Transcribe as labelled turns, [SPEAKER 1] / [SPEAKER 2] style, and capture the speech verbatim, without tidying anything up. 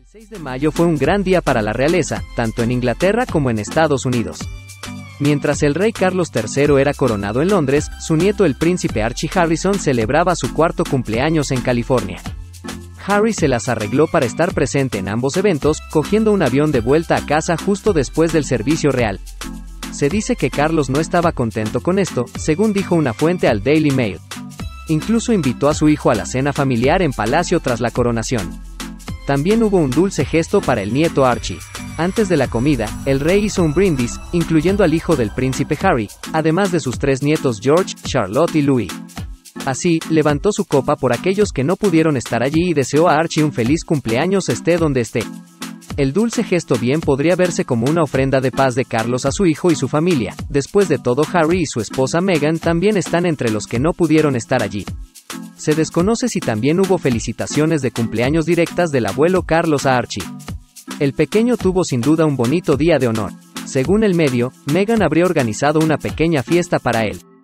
[SPEAKER 1] seis de mayo fue un gran día para la realeza, tanto en Inglaterra como en Estados Unidos. Mientras el rey Carlos tercero era coronado en Londres, su nieto el príncipe Archie Harrison celebraba su cuarto cumpleaños en California. Harry se las arregló para estar presente en ambos eventos, cogiendo un avión de vuelta a casa justo después del servicio real. Se dice que Carlos no estaba contento con esto, según dijo una fuente al Daily Mail. Incluso invitó a su hijo a la cena familiar en palacio tras la coronación. También hubo un dulce gesto para el nieto Archie. Antes de la comida, el rey hizo un brindis, incluyendo al hijo del príncipe Harry, además de sus tres nietos George, Charlotte y Louis. Así, levantó su copa por aquellos que no pudieron estar allí y deseó a Archie un feliz cumpleaños esté donde esté. El dulce gesto bien podría verse como una ofrenda de paz de Carlos a su hijo y su familia. Después de todo, Harry y su esposa Meghan también están entre los que no pudieron estar allí. Se desconoce si también hubo felicitaciones de cumpleaños directas del abuelo Carlos a Archie. El pequeño tuvo sin duda un bonito día de honor. Según el medio, Meghan habría organizado una pequeña fiesta para él.